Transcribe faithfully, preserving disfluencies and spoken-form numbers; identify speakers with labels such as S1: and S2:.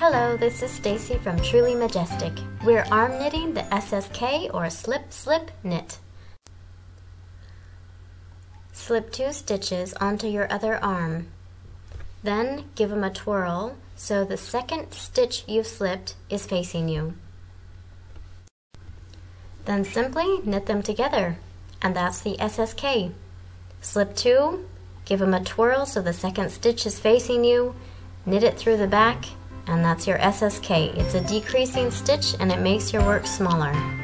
S1: Hello, this is Stacy from Truly Majestic. We're arm knitting the S S K or slip slip knit. Slip two stitches onto your other arm. Then give them a twirl so the second stitch you've slipped is facing you. Then simply knit them together, and that's the S S K. Slip two, give them a twirl so the second stitch is facing you, knit it through the back, and that's your S S K. It's a decreasing stitch and it makes your work smaller.